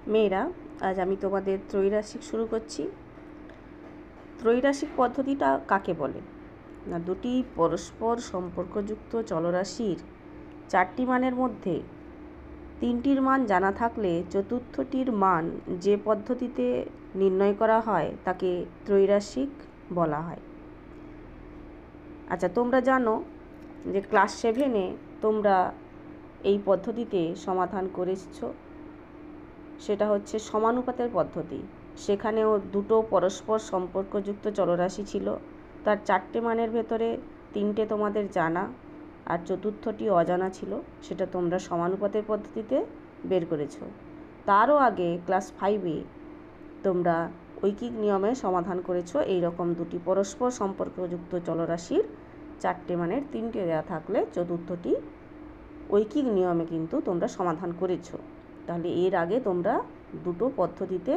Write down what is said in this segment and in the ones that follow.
মেয়েরা, আজ আমি তোমাদের ত্রৈরাশিক শুরু করছি। ত্রৈরাশিক পদ্ধতিটা কাকে বলে না, দুটি পরস্পর সম্পর্কযুক্ত চলরাশির চারটি মানের মধ্যে তিনটির মান জানা থাকলে চতুর্থটির মান যে পদ্ধতিতে নির্ণয় করা হয় তাকে ত্রৈরাশিক বলা হয়। আচ্ছা, তোমরা জানো যে ক্লাস 7-এ তোমরা এই পদ্ধতিতে সমাধান করেছো, সেটা হচ্ছে সমানুপাতের পদ্ধতি। সেখানেও দুটো পরস্পর সম্পর্কযুক্ত চলরাশি ছিল, তার চারটে মানের ভেতরে তিনটে তোমাদের জানা আর চতুর্থটি অজানা ছিল, সেটা তোমরা সমানুপাতের পদ্ধতিতে বের করেছো। তারও আগে ক্লাস 5-এ তোমরা ঐকিক নিয়মে সমাধান করেছো। এই রকম দুটি পরস্পর সম্পর্কযুক্ত চলরাশির চারটে মানের তিনটে দেওয়া থাকলে চতুর্থটি ঐকিক নিয়মে কিন্তু তোমরা সমাধান করেছো। তাহলে এর আগে তোমরা দুটো পদ্ধতিতে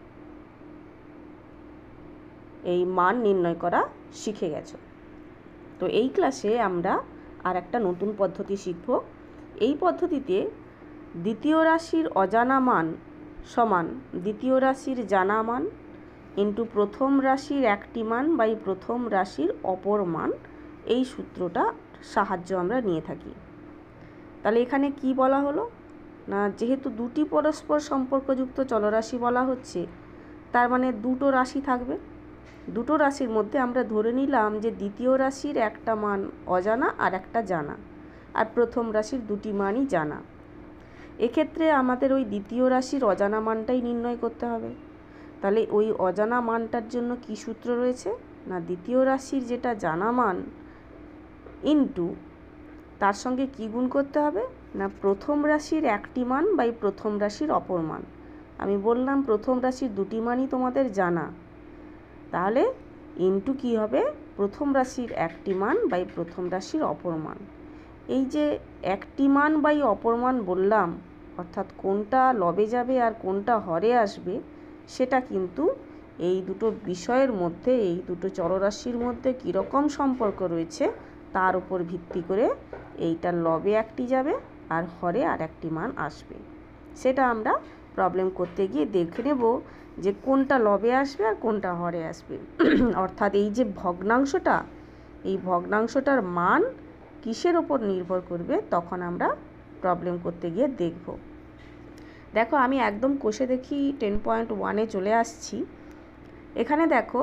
এই মান নির্ণয় করা শিখে গেছো। তো এই ক্লাসে আমরা আর একটা নতুন পদ্ধতি শিখব। এই পদ্ধতিতে দ্বিতীয় রাশির অজানা মান সমান দ্বিতীয় রাশির জানা মান ইন্টু প্রথম রাশির একটি মান বাই প্রথম রাশির অপর মান, এই সূত্রটা সাহায্য আমরা নিয়ে থাকি। তাহলে এখানে কি বলা হলো না, যেহেতু দুটি পরস্পর সম্পর্কযুক্ত চলরাশি বলা হচ্ছে, তার মানে দুটো রাশি থাকবে। দুটো রাশির মধ্যে আমরা ধরে নিলাম যে দ্বিতীয় রাশির একটা মান অজানা আর একটা জানা, আর প্রথম রাশির দুটি মানই জানা। এক্ষেত্রে আমাদের ওই দ্বিতীয় রাশির অজানা মানটাই নির্ণয় করতে হবে। তাহলে ওই অজানা মানটার জন্য কি সূত্র রয়েছে না, দ্বিতীয় রাশির যেটা জানা মান ইন্টু তার সঙ্গে কি গুণ করতে হবে না, প্রথম রাশির একটি মান বাই প্রথম রাশির অপর মান। আমি বললাম প্রথম রাশির দুটি মানই তোমাদের জানা, তাহলে ইন্টু কি হবে, প্রথম রাশির একটি মান বাই প্রথম রাশির অপর মান। এই যে একটি মান বাই অপর মান বললাম, অর্থাৎ কোনটা লবে যাবে আর কোনটা হরে আসবে, সেটা কিন্তু এই দুটো বিষয়ের মধ্যে, এই দুটো চলরাশির মধ্যে কীরকম সম্পর্ক রয়েছে তার উপর ভিত্তি করে এইটা লবে একটি যাবে আর হরে আর একটি মান আসবে। সেটা আমরা প্রবলেম করতে গিয়ে দেখে নেব যে কোনটা লবে আসবে আর কোনটা হরে আসবে। অর্থাৎ এই যে ভগ্নাংশটা, এই ভগ্নাংশটার মান কিসের ওপর নির্ভর করবে, তখন আমরা প্রবলেম করতে গিয়ে দেখব। দেখো, আমি একদম কষে দেখি 10.1-এ চলে আসছি। এখানে দেখো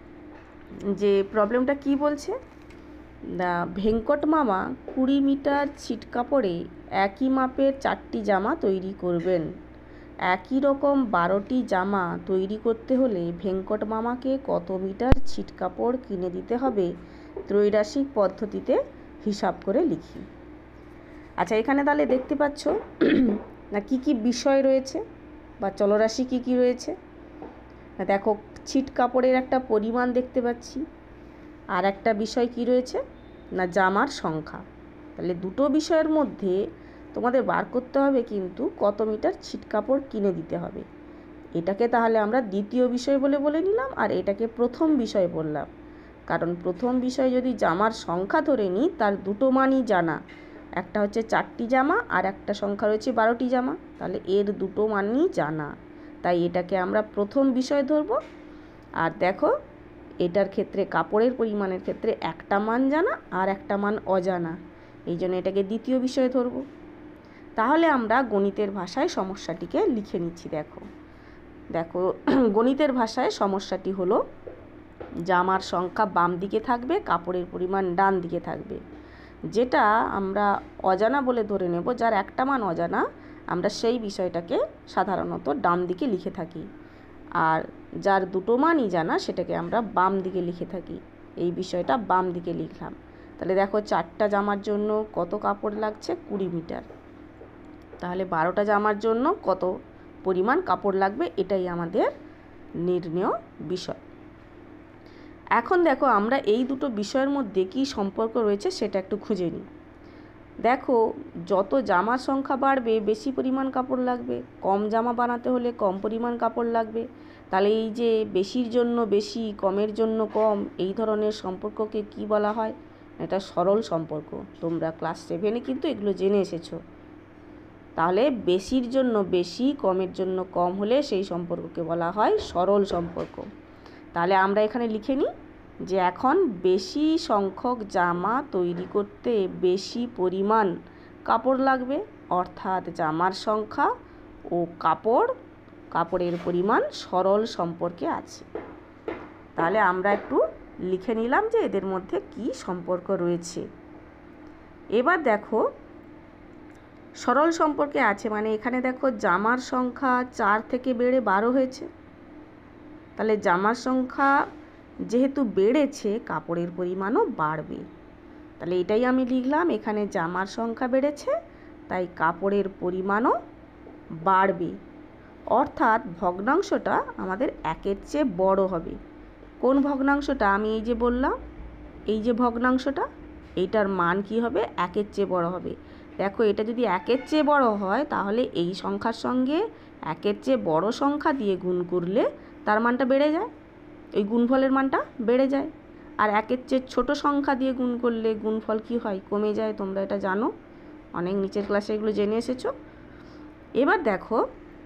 যে প্রবলেমটা কি বলছে না, ভেঙ্কট মামা 20 মিটার ছিট কাপড়ে একই মাপের 4টি জামা তৈরি করবেন। একই রকম 12টি জামা তৈরি করতে হলে ভেঙ্কট মামাকে কত মিটার ছিট কাপড় কিনে দিতে হবে, ত্রৈরাশিক পদ্ধতিতে হিসাব করে লিখি। আচ্ছা, এখানে তাহলে দেখতে পাচ্ছ না কি কি বিষয় রয়েছে বা চলরাশি কি কি রয়েছে। দেখো, ছিট কাপড়ের একটা পরিমাণ দেখতে পাচ্ছি, আর একটা বিষয় কি রয়েছে না, জামার সংখ্যা। তাহলে দুটো বিষয়ের মধ্যে তোমাদের বার করতে হবে কিন্তু কত মিটার ছিট কাপড় কিনে দিতে হবে। এটাকে তাহলে আমরা দ্বিতীয় বিষয় বলে নিলাম, আর এটাকে প্রথম বিষয় বললাম, কারণ প্রথম বিষয় যদি জামার সংখ্যা ধরে নিই, তার দুটো মানই জানা। একটা হচ্ছে 4টি জামা আর একটা সংখ্যা রয়েছে 12টি জামা, তাহলে এর দুটো মানই জানা, তাই এটাকে আমরা প্রথম বিষয় ধরব। আর দেখো, এটার ক্ষেত্রে কাপড়ের পরিমাণের ক্ষেত্রে একটা মান জানা আর একটা মান অজানা, এই জন্য এটাকে দ্বিতীয় বিষয় ধরব। তাহলে আমরা গণিতের ভাষায় সমস্যাটিকে লিখে নিচ্ছি। দেখো দেখো গণিতের ভাষায় সমস্যাটি হলো, জামার সংখ্যা বাম দিকে থাকবে, কাপড়ের পরিমাণ ডান দিকে থাকবে। যেটা আমরা অজানা বলে ধরে নেব, যার একটা মান অজানা, আমরা সেই বিষয়টাকে সাধারণত ডান দিকে লিখে থাকি, আর যার দুটো মানই জানা সেটাকে আমরা বাম দিকে লিখে থাকি। এই বিষয়টা বাম দিকে লিখলাম। তাহলে দেখো, 4টা জামার জন্য কত কাপড় লাগছে, 20 মিটার। তাহলে 12টা জামার জন্য কত পরিমাণ কাপড় লাগবে, এটাই আমাদের নির্ণয় বিষয়। এখন দেখো, আমরা এই দুটো বিষয়ের মধ্যে কি সম্পর্ক রয়েছে সেটা একটু খুঁজে নিই। দেখো, যত জামার সংখ্যা বাড়বে বেশি পরিমাণ কাপড় লাগবে, কম জামা বানাতে হলে কম পরিমাণ কাপড় লাগবে। তাহলে এই যে বেশির জন্য বেশি, কমের জন্য কম, এই ধরনের সম্পর্ককে কি বলা হয়, এটা সরল সম্পর্ক। তোমরা ক্লাস 7-এ কিন্তু এগুলো জেনে এসেছো। তাহলে বেশির জন্য বেশি, কমের জন্য কম হলে সেই সম্পর্ককে বলা হয় সরল সম্পর্ক। তাহলে আমরা এখানে লিখে নিই যে এখন বেশি সংখ্যক জামা তৈরি করতে বেশি পরিমাণ কাপড় লাগবে, অর্থাৎ জামার সংখ্যা ও কাপড়ের পরিমাণ সরল সম্পর্কে আছে। তাহলে আমরা একটু লিখে নিলাম যে এদের মধ্যে কি সম্পর্ক রয়েছে। এবার দেখো সরল সম্পর্কে আছে মানে এখানে দেখো জামার সংখ্যা 4 থেকে বেড়ে 12 হয়েছে। তাহলে জামার সংখ্যা যেহেতু বেড়েছে কাপড়ের পরিমাণও বাড়বে। তাহলে এটাই আমি লিখলাম, এখানে জামার সংখ্যা বেড়েছে তাই কাপড়ের পরিমাণও বাড়বে, অর্থাৎ ভগ্নাংশটা আমাদের 1-এর চেয়ে বড় হবে। কোন ভগ্নাংশটা? আমি এই যে বললাম, এই যে ভগ্নাংশটা, এইটার মান কি হবে? 1-এর চেয়ে বড় হবে। দেখো এটা যদি 1-এর চেয়ে বড় হয় তাহলে এই সংখ্যার সঙ্গে 1-এর চেয়ে বড় সংখ্যা দিয়ে গুণ করলে তার মানটা বেড়ে যায়, এই গুণফলের মানটা বেড়ে যায়। আর 1-এর চেয়ে ছোট সংখ্যা দিয়ে গুণ করলে গুণফল কি হয়? কমে যায়। তোমরা এটা জানো, অনেক নিচের ক্লাসে এগুলো জেনে এসেছো। এবার দেখো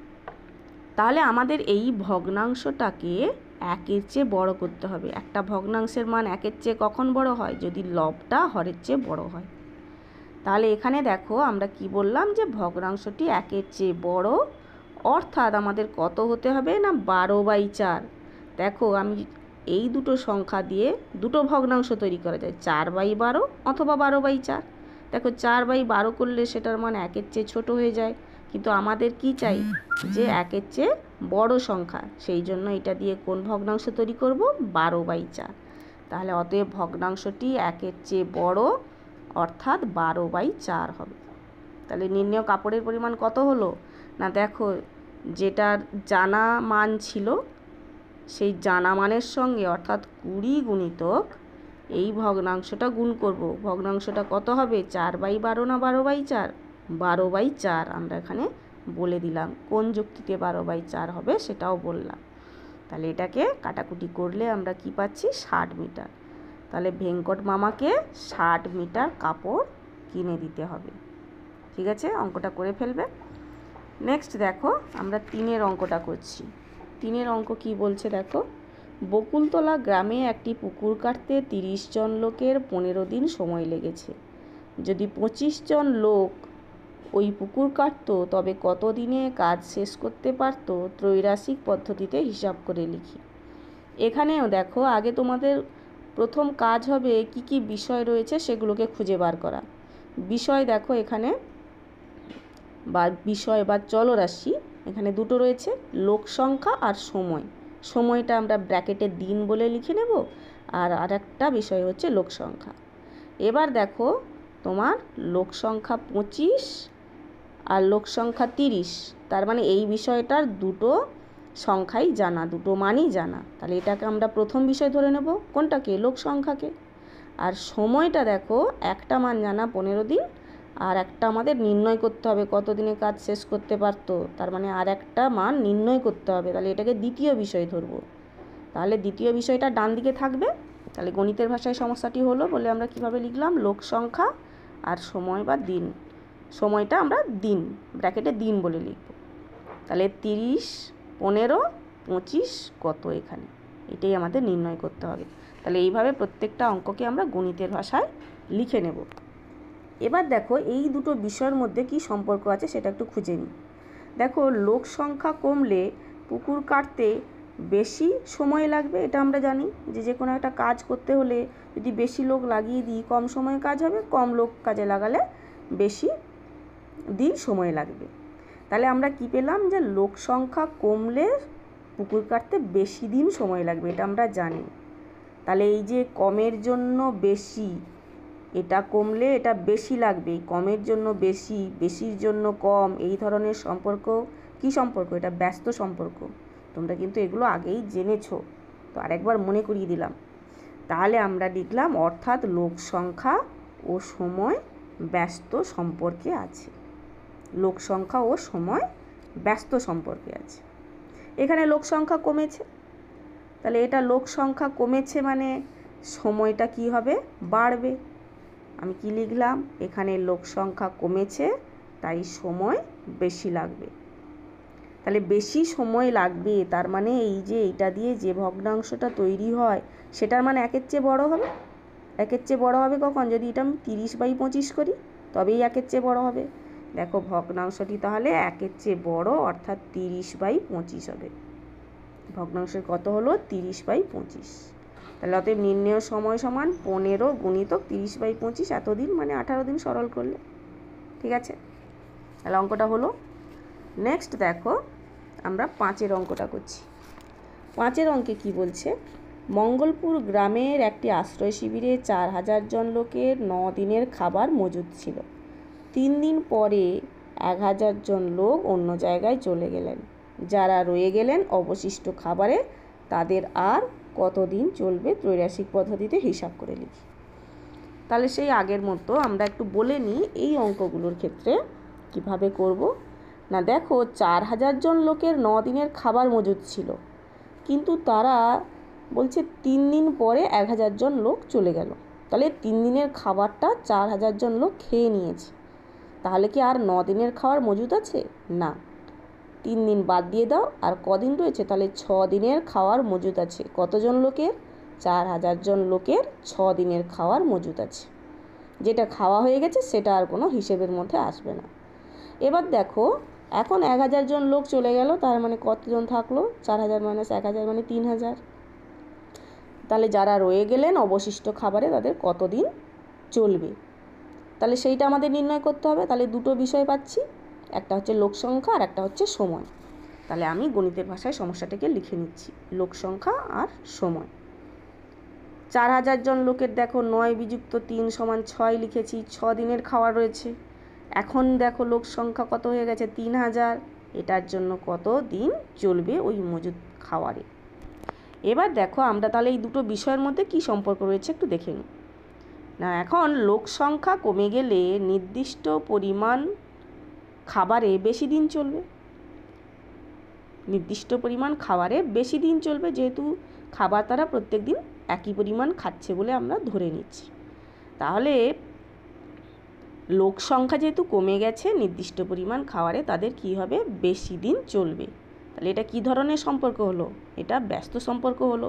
তাহলে আমাদের এই ভগ্নাংশটাকে 1-এর চেয়ে বড় করতে হবে। একটা ভগ্নাংশের মান 1-এর চেয়ে কখন বড় হয়? যদি লবটা হরের চেয়ে বড় হয়। তাহলে এখানে দেখো আমরা কি বললাম যে ভগ্নাংশটি 1-এর চেয়ে বড়, অর্থাৎ আমাদের কত হতে হবে না 12/4। দেখো আমি এই দুটো সংখ্যা দিয়ে দুটো ভগ্নাংশ তৈরি করা যায়, 4/12 অথবা 12/4। দেখো 4/12 করলে সেটার মান 1-এর চেয়ে ছোট হয়ে যায়, কিন্তু আমাদের কি চাই? যে 1-এর চেয়ে বড় সংখ্যা, সেই জন্য এটা দিয়ে কোন ভগ্নাংশ তৈরি করব? 12/4। তাহলে অতএব ভগ্নাংশটি 1-এর চেয়ে বড়, অর্থাৎ 12/4 হবে। তাহলে নির্ণেয় কাপড়ের পরিমাণ কত হলো না, দেখো যেটার জানা মান ছিল সেই জানা মানের সঙ্গে অর্থাৎ 20 গুণিতক এই ভগ্নাংশটা গুণ করব। ভগ্নাংশটা কত হবে? 4/12 না 12/4? 12/4 আমরা এখানে বলে দিলাম। কোন যুক্তিতে 12/4 হবে সেটাও বললাম। তাহলে এটাকে কাটাকুটি করলে আমরা কি পাচ্ছি? 60 মিটার। তাহলে ভেঙ্কট মামাকে 60 মিটার কাপড় কিনে দিতে হবে। ঠিক আছে, অঙ্কটা করে ফেলবে। নেক্সট দেখো আমরা 3-এর অঙ্কটা করছি। 3-এর অঙ্ক কি বলছে দেখো, বকুলতলা গ্রামে একটি পুকুর কাটতে 30 জন লোকের 15 দিন সময় লেগেছে। যদি 25 জন লোক ওই পুকুর কাটতো তবে কত দিনে কাজ শেষ করতে পারতো? ত্রৈরাশিক পদ্ধতিতে হিসাব করে লিখি। এখানেও দেখো আগে তোমাদের প্রথম কাজ হবে কি কি বিষয় রয়েছে সেগুলোকে খুঁজে বার করা। বিষয় দেখো এখানে বা বিষয় বা চলরাশি এখানে দুটো রয়েছে, লোক সংখ্যা আর সময়। সময়টা আমরা ব্র্যাকেটে দিন বলে লিখে নেব, আর আরেকটা বিষয় হচ্ছে লোক সংখ্যা। এবার দেখো তোমার লোক সংখ্যা 25 আর লোক সংখ্যা 30, তার মানে এই বিষয়টার দুটো সংখ্যাই জানা, দুটো মানই জানা। তাহলে এটাকে আমরা প্রথম বিষয় ধরে নেব, কোনটাকে? লোক সংখ্যাকে। আর সময়টা দেখো একটা মান জানা 15 দিন, আর একটা আমাদের নির্ণয় করতে হবে কত দিনে কাজ শেষ করতে পারতো, তার মানে আর একটা মান নির্ণয় করতে হবে। তাহলে এটাকে দ্বিতীয় বিষয় ধরবো। তাহলে দ্বিতীয় বিষয়টা ডান দিকে থাকবে। তাহলে গণিতের ভাষায় সমস্যাটি হলো বলে আমরা কিভাবে লিখলাম? লোক সংখ্যা আর সময় বা দিন। সময়টা আমরা দিন ব্র্যাকেটে দিন বলে লিখব। তাহলে 30, 15, 25 কত এখানে, এটাই আমাদের নির্ণয় করতে হবে। তাহলে এইভাবে প্রত্যেকটা অঙ্ককে আমরা গণিতের ভাষায় লিখে নেব। এবার দেখো এই দুটো বিষয়ের মধ্যে কি সম্পর্ক আছে সেটা একটু খুঁজে নিই। দেখো লোক সংখ্যা কমলে পুকুর কাটতে বেশি সময় লাগবে, এটা আমরা জানি যে কোনো একটা কাজ করতে হলে যদি বেশি লোক লাগিয়ে দিই কম সময়ে কাজ হবে, কম লোক কাজে লাগালে বেশি দিন সময় লাগবে। তাহলে আমরা কি পেলাম? যে লোক সংখ্যা কমলে পুকুর কাটতে বেশি দিন সময় লাগবে, এটা আমরা জানি। তাহলে এই যে কমের জন্য বেশি, এটা কমলে এটা বেশি লাগবে, কমের জন্য বেশি, বেশির জন্য কম, এই ধরনের সম্পর্ক কি সম্পর্ক? এটা ব্যস্ত সম্পর্ক। তোমরা কিন্তু এগুলো আগেই জেনেছো, তো আরেকবার মনে করিয়ে দিলাম। তাহলে আমরা লিখলাম অর্থাৎ লোক সংখ্যা ও সময় ব্যস্ত সম্পর্কে আছে। লোক সংখ্যা ও সময় ব্যস্ত সম্পর্কে আছে। এখানে লোক সংখ্যা কমেছে, তাহলে এটা লোক সংখ্যা কমেছে মানে সময়টা কি হবে? বাড়বে। আমি কি লিখলাম? এখানে লোক সংখ্যা কমেছে তাই সময় বেশি লাগবে। তাহলে বেশি সময় লাগবে তার মানে এই যে এইটা দিয়ে যে ভগ্নাংশটা তৈরি হয় সেটার মানে একের চেয়ে বড় হবে। একের চেয়ে বড় হবে কখন? যদি এটা আমি 30/25 করি, তবেই একের চেয়ে বড় হবে। দেখো ভগ্নাংশটি তাহলে একের চেয়ে বড়, অর্থাৎ 30/25 হবে। ভগ্নাংশের কত হলো? 30/25। তাহলে অতএব নির্ণেয় সময় সমান 15 গুণিতক 30/25, এতদিন মানে 18 দিন সরল করলে। ঠিক আছে, তাহলে অঙ্কটা হলো। নেক্সট দেখো আমরা 5-এর অঙ্কটা করছি। 5-এর অঙ্কে কি বলছে? মঙ্গলপুর গ্রামের একটি আশ্রয় শিবিরে 4000 জন লোকের 9 দিনের খাবার মজুদ ছিল। 3 দিন পরে 1000 জন লোক অন্য জায়গায় চলে গেলেন। যারা রয়ে গেলেন অবশিষ্ট খাবারে তাদের আর কতদিন চলবে ত্রৈরাশিক পদ্ধতিতে হিসাব করে লিখি। তাহলে সেই আগের মতো আমরা একটু বলে নিই এই অঙ্কগুলোর ক্ষেত্রে কিভাবে করব। না দেখো 4000 জন লোকের 9 দিনের খাবার মজুদ ছিল, কিন্তু তারা বলছে 3 দিন পরে 1000 জন লোক চলে গেল। তাহলে 3 দিনের খাবারটা 4000 জন লোক খেয়ে নিয়েছে। তাহলে কি আর 9 দিনের খাবার মজুদ আছে? না, 3 দিন বাদ দিয়ে দাও, আর কদিন রয়েছে? তাহলে 6 দিনের খাওয়ার মজুদ আছে। কতজন লোকের? 4000 জন লোকের 6 দিনের খাওয়ার মজুদ আছে। যেটা খাওয়া হয়ে গেছে সেটা আর কোনো হিসেবের মধ্যে আসবে না। এবার দেখো এখন 1000 জন লোক চলে গেল, তার মানে কতজন থাকলো? 4000 - 1000 মানে 3000। তাহলে যারা রয়ে গেলেন অবশিষ্ট খাবারে তাদের কতদিন চলবে, তাহলে সেইটা আমাদের নির্ণয় করতে হবে। তাহলে দুটো বিষয় পাচ্ছি, একটা হচ্ছে লোক সংখ্যা আর একটা হচ্ছে সময়। তাহলে আমি গণিতের ভাষায় সমস্যাটাকে লিখে নিচ্ছি, লোক সংখ্যা আর সময়। 4000 জন লোকের দেখো 9 বিযুক্ত 3 = 6 লিখেছি, 6 দিনের খাওয়ার রয়েছে। এখন দেখো লোক সংখ্যা কত হয়ে গেছে? 3000। এটার জন্য কত দিন চলবে ওই মজুদ খাওয়ারে। এবার দেখো আমরা তাহলে এই দুটো বিষয়ের মধ্যে কি সম্পর্ক রয়েছে একটু দেখে নিই। না এখন লোক সংখ্যা কমে গেলে নির্দিষ্ট পরিমাণ খাবারে বেশি দিন চলবে। নির্দিষ্ট পরিমাণ খাবারে বেশি দিন চলবে, যেহেতু খাবার তারা প্রত্যেক দিন একই পরিমাণ খাচ্ছে বলে আমরা ধরে নিচ্ছি। তাহলে লোক সংখ্যা যেহেতু কমে গেছে, নির্দিষ্ট পরিমাণ খাবারে তাদের কি হবে? বেশি দিন চলবে। তাহলে এটা কি ধরনের সম্পর্ক হলো? এটা ব্যস্ত সম্পর্ক হলো।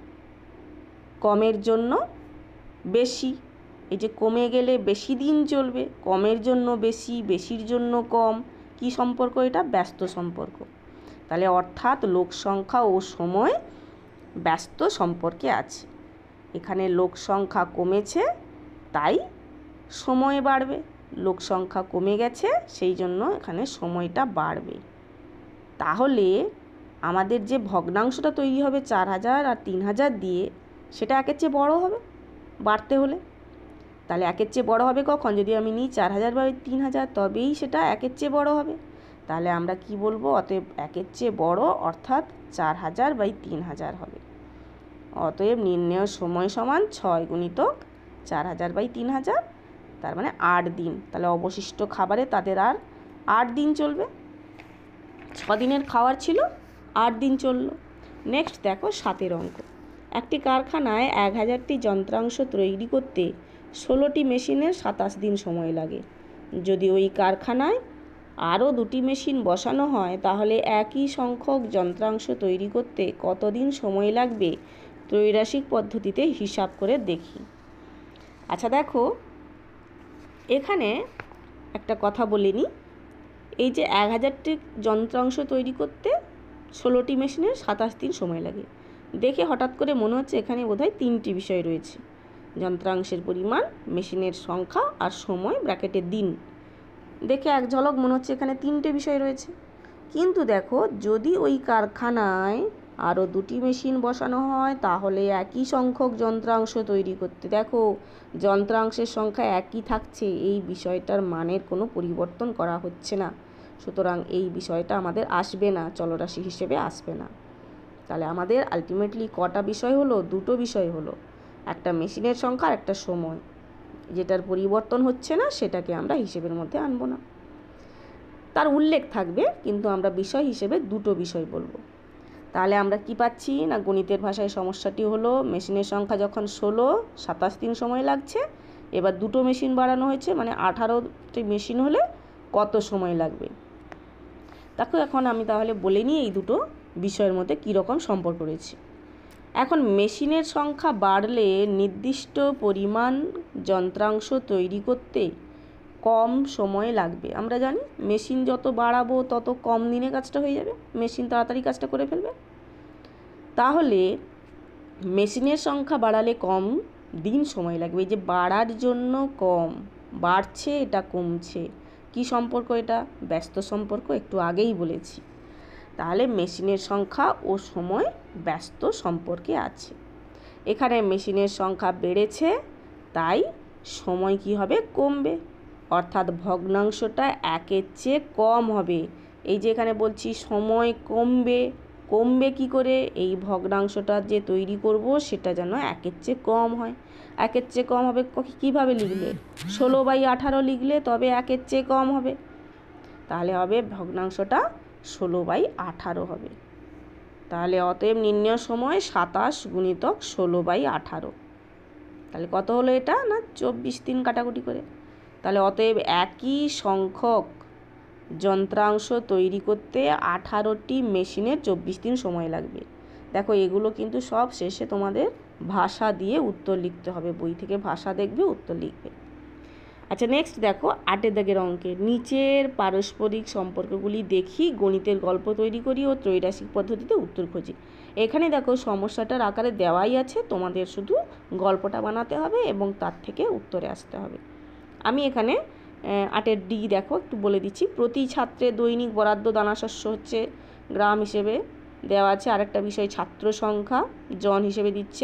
কমের জন্য বেশি, এই যে কমে গেলে বেশি দিন চলবে, কমের জন্য বেশি, বেশির জন্য কম, কি সম্পর্ক? এটা ব্যস্ত সম্পর্ক। তাহলে অর্থাৎ লোক সংখ্যা ও সময় ব্যস্ত সম্পর্কে আছে। এখানে লোক সংখ্যা কমেছে তাই সময় বাড়বে, লোক সংখ্যা কমে গেছে সেই জন্য এখানে সময়টা বাড়বে। তাহলে আমাদের যে ভগ্নাংশটা তৈরি হবে 4000 আর 3000 দিয়ে, সেটা একের চেয়ে বড় হবে বাড়তে হলে। তাহলে একের চেয়ে বড় হবে কখন? যদি আমি নিই 4000/3000, তবেই সেটা একের চেয়ে বড় হবে। তাহলে আমরা কি বলবো? অতএব একের চেয়ে বড় অর্থাৎ 4000/3000 হবে। অতএব নির্ণেয় সময় সমান 6 গুণিতক 4000/3000, তার মানে 8 দিন। তাহলে অবশিষ্ট খাবারে তাদের আর 8 দিন চলবে। 6 দিনের খাওয়ার ছিল, 8 দিন চলল। নেক্সট দেখো 7-এর অঙ্ক। একটি কারখানায় 1000টি যন্ত্রাংশ তৈরি করতে 16টি মেশিনের 27 দিন সময় লাগে। যদি ওই কারখানায় আরও 2টি মেশিন বসানো হয় তাহলে একই সংখ্যক যন্ত্রাংশ তৈরি করতে কতদিন সময় লাগবে ত্রৈরাশিক পদ্ধতিতে হিসাব করে দেখি। আচ্ছা দেখো এখানে একটা কথা বলে নিই, এই যে 1000টি যন্ত্রাংশ তৈরি করতে 16টি মেশিনের 27 দিন সময় লাগে, দেখে হঠাৎ করে মনে হচ্ছে এখানে বোধহয় 3টি বিষয় রয়েছে: যন্ত্রাংশের পরিমাণ, মেশিনের সংখ্যা আর সময় ব্র্যাকেটে দিন। দেখে এক ঝলক মনে হচ্ছে এখানে 3টে বিষয় রয়েছে। কিন্তু দেখো যদি ওই কারখানায় আরও 2টি মেশিন বসানো হয় তাহলে একই সংখ্যক যন্ত্রাংশ তৈরি করতে, দেখো যন্ত্রাংশের সংখ্যা একই থাকছে, এই বিষয়টার মানের কোনো পরিবর্তন করা হচ্ছে না, সুতরাং এই বিষয়টা আমাদের আসবে না, চলরাশি হিসেবে আসবে না। তাহলে আমাদের আলটিমেটলি কটা বিষয় হলো? 2টো বিষয় হলো, একটা মেশিনের সংখ্যা আর একটা সময়। যেটার পরিবর্তন হচ্ছে না সেটাকে আমরা হিসেবের মধ্যে আনবো না, তার উল্লেখ থাকবে, কিন্তু আমরা বিষয় হিসেবে 2টো বিষয় বলবো। তাহলে আমরা কি পাচ্ছি না, গণিতের ভাষায় সমস্যাটি হলো মেশিনের সংখ্যা যখন 16, 27 দিন সময় লাগছে। এবার 2টো মেশিন বাড়ানো হয়েছে, মানে 18টি মেশিন হলে কত সময় লাগবে। দেখো এখন আমি তাহলে বলে নিই এই দুটো বিষয়ের মধ্যে কীরকম সম্পর্ক রয়েছে। এখন মেশিনের সংখ্যা বাড়লে নির্দিষ্ট পরিমাণ যন্ত্রাংশ তৈরি করতে কম সময় লাগবে। আমরা জানি মেশিন যত বাড়াবো তত কম দিনে কাজটা হয়ে যাবে, মেশিন তাড়াতাড়ি কাজটা করে ফেলবে। তাহলে মেশিনের সংখ্যা বাড়ালে কম দিন সময় লাগবে। এই যে বাড়ার জন্য কম, বাড়ছে এটা কমছে, কি সম্পর্ক এটা? ব্যস্ত সম্পর্ক, একটু আগেই বলেছি। তাহলে মেশিনের সংখ্যা ও সময় ব্যস্ত সম্পর্কে আছে। এখানে মেশিনের সংখ্যা বেড়েছে, তাই সময় কি হবে? কমবে, অর্থাৎ ভগ্নাংশটা একের চেয়ে কম হবে। এই যে এখানে বলছি সময় কমবে, কমবে কি করে? এই ভগ্নাংশটা যে তৈরি করব সেটা যেন একের চেয়ে কম হয়। একের চেয়ে কম হবে কীভাবে লিখলে? 16/18 লিখলে তবে একের চেয়ে কম হবে। তাহলে হবে ভগ্নাংশটা 16/18 হবে। তাহলে অতএব নির্ণয় সময় 27 × 16/18। তাহলে কত হলো এটা? না 24 দিন কাটাকুটি করে। তাহলে অতএব একই সংখ্যক যন্ত্রাংশ তৈরি করতে 18টি মেশিনের 24 দিন সময় লাগবে। দেখো এগুলো কিন্তু সব শেষে তোমাদের ভাষা দিয়ে উত্তর লিখতে হবে, বই থেকে ভাষা দেখবে, উত্তর লিখবে। আচ্ছা নেক্সট দেখো 8 দাগের অঙ্কে নিচের পারস্পরিক সম্পর্কগুলি দেখি, গণিতের গল্প তৈরি করি ও ত্রৈরাশিক পদ্ধতিতে উত্তর খুঁজি। এখানে দেখো সমস্যাটার আকারে দেওয়াই আছে, তোমাদের শুধু গল্পটা বানাতে হবে এবং তার থেকে উত্তরে আসতে হবে। আমি এখানে 8 ডি দেখো একটু বলে দিচ্ছি। প্রতি ছাত্রের দৈনিক বরাদ্দ দানাশস্য হচ্ছে গ্রাম হিসেবে দেওয়া আছে। আরেকটা বিষয় ছাত্র সংখ্যা জন হিসেবে দিচ্ছে।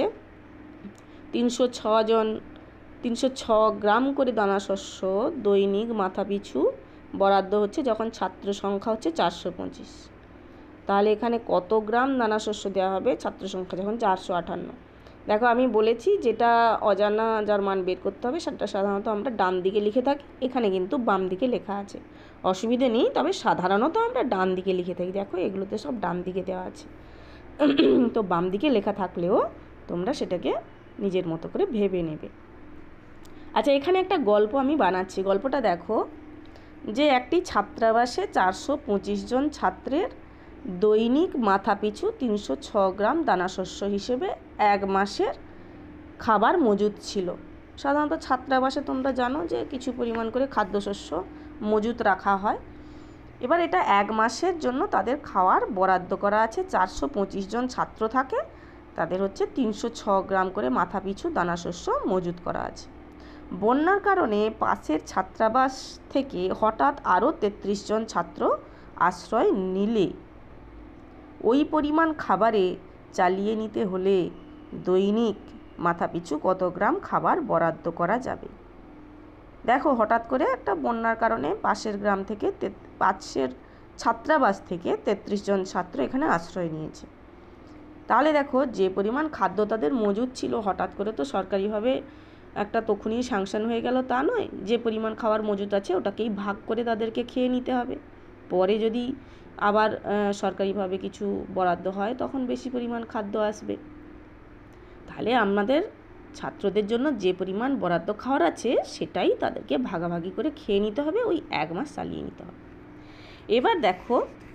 306 গ্রাম করে দানাশস্য দৈনিক মাথাপিছু বরাদ্দ হচ্ছে যখন ছাত্র সংখ্যা হচ্ছে 425। তাহলে এখানে কত গ্রাম দানাশস্য দেওয়া হবে ছাত্র সংখ্যা যখন 458। দেখো আমি বলেছি যেটা অজানা যার মান বের করতে হবে সেটা সাধারণত আমরা ডান দিকে লিখে থাকি, এখানে কিন্তু বাম দিকে লেখা আছে, অসুবিধে নেই, তবে সাধারণত আমরা ডান দিকে লিখে থাকি। দেখো এগুলোতে সব ডান দিকে দেওয়া আছে, তো বাম দিকে লেখা থাকলেও তোমরা সেটাকে নিজের মতো করে ভেবে নেবে। আচ্ছা এখানে একটা গল্প আমি বানাচ্ছি। গল্পটা দেখো যে একটি ছাত্রাবাসে 425 জন ছাত্রের দৈনিক মাথাপিছু 306 গ্রাম দানাশস্য হিসেবে 1 মাসের খাবার মজুদ ছিল। সাধারণত ছাত্রাবাসে তোমরা জানো যে কিছু পরিমাণ করে খাদ্যশস্য মজুদ রাখা হয়। এবার এটা 1 মাসের জন্য তাদের খাওয়ার বরাদ্দ করা আছে। 425 জন ছাত্র থাকে, তাদের হচ্ছে 306 গ্রাম করে মাথাপিছু দানাশস্য মজুদ করা আছে। বন্যার কারণে পাশের ছাত্রাবাস থেকে হঠাৎ আরও 33 জন ছাত্র আশ্রয় নিলে ওই পরিমাণ খাবারে চালিয়ে নিতে হলে দৈনিক মাথাপিছু কত গ্রাম খাবার বরাদ্দ করা যাবে? দেখো হঠাৎ করে একটা বন্যার কারণে পাশের গ্রাম থেকে পাশের ছাত্রাবাস থেকে 33 জন ছাত্র এখানে আশ্রয় নিয়েছে। তাহলে দেখো যে পরিমাণ খাদ্য তাদের মজুদ ছিল, হঠাৎ করে তো সরকারিভাবে একটা তখনই স্যাংশন হয়ে গেল তা নয়, যে পরিমাণ খাবার মজুদ আছে ওটাকেই ভাগ করে তাদেরকে খেয়ে নিতে হবে। পরে যদি আবার সরকারিভাবে কিছু বরাদ্দ হয় তখন বেশি পরিমাণ খাদ্য আসবে। তাহলে আমাদের ছাত্রদের জন্য যে পরিমাণ বরাদ্দ খাওয়ার আছে সেটাই তাদেরকে ভাগাভাগি করে খেয়ে নিতে হবে, ওই 1 মাস চালিয়ে নিতে হবে। এবার দেখো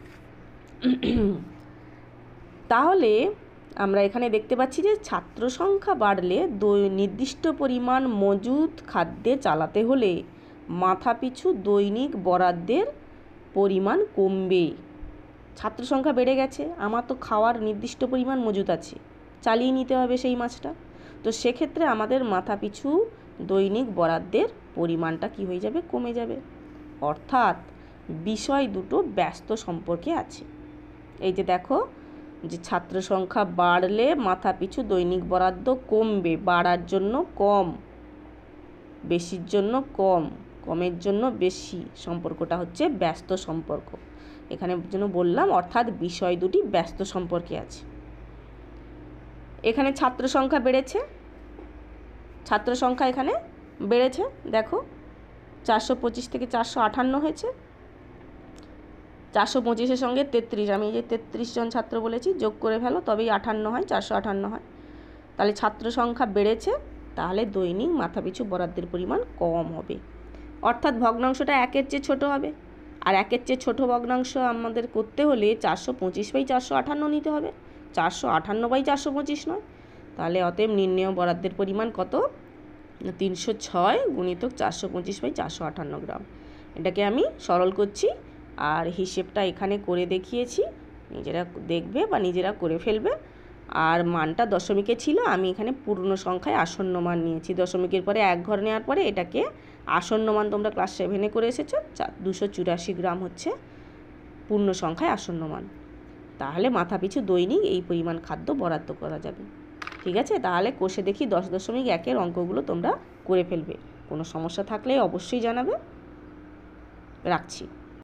তাহলে আমরা এখানে দেখতে পাচ্ছি যে ছাত্র সংখ্যা বাড়লে নির্দিষ্ট পরিমাণ মজুদ খাদ্যে চালাতে হলে মাথাপিছু দৈনিক বরাদ্দের পরিমাণ কমবে। ছাত্র সংখ্যা বেড়ে গেছে, আমার তো খাওয়ার নির্দিষ্ট পরিমাণ মজুদ আছে, চালিয়ে নিতে হবে সেই মাসটা, তো সেক্ষেত্রে আমাদের মাথাপিছু দৈনিক বরাদ্দের পরিমাণটা কি হয়ে যাবে? কমে যাবে। অর্থাৎ বিষয় দুটো ব্যস্ত সম্পর্কে আছে। এই যে দেখো যে ছাত্র সংখ্যা বাড়লে মাথাপিছু দৈনিক বরাদ্দ কমবে, বাড়ার জন্য কম, বেশির জন্য কম, কমের জন্য বেশি, সম্পর্কটা হচ্ছে ব্যস্ত সম্পর্ক। এখানে জন্য বললাম, অর্থাৎ বিষয় দুটি ব্যস্ত সম্পর্কে আছে। এখানে ছাত্র সংখ্যা বেড়েছে, ছাত্র সংখ্যা এখানে বেড়েছে, দেখো 425 থেকে 458 হয়েছে। 425-এর সঙ্গে 33, আমি যে 33 জন ছাত্র বলেছি যোগ করে ফেলো তবেই 58 হয়, 458 হয়। তাহলে ছাত্র সংখ্যা বেড়েছে, তাহলে দৈনিক মাথাপিছু বরাদ্দের পরিমাণ কম হবে। অর্থাৎ ভগ্নাংশটা 1-এর চেয়ে ছোটো হবে। আর 1-এর চেয়ে ছোটো ভগ্নাংশ আমাদের করতে হলে 425/458 নিতে হবে, 458/425 নয়। তাহলে অতএব নির্ণেয় বরাদ্দের পরিমাণ কত? 306 × 425/458 গ্রাম। এটাকে আমি সরল করছি আর হিসেবটা এখানে করে দেখিয়েছি, নিজেরা দেখবে বা নিজেরা করে ফেলবে। আর মানটা দশমিকে ছিল, আমি এখানে পূর্ণ সংখ্যায় আসন্ন মান নিয়েছি। দশমিকের পরে 1 ঘর নেওয়ার পরে এটাকে আসন্ন মান তোমরা ক্লাস 7-এ করে এসেছো। 284 গ্রাম হচ্ছে পূর্ণ সংখ্যায় আসন্ন মান। তাহলে মাথাপিছু দৈনিক এই পরিমাণ খাদ্য বরাদ্দ করা যাবে। ঠিক আছে, তাহলে কষে দেখি 10.1-এর অঙ্কগুলো তোমরা করে ফেলবে। কোনো সমস্যা থাকলে অবশ্যই জানাবে। রাখছি।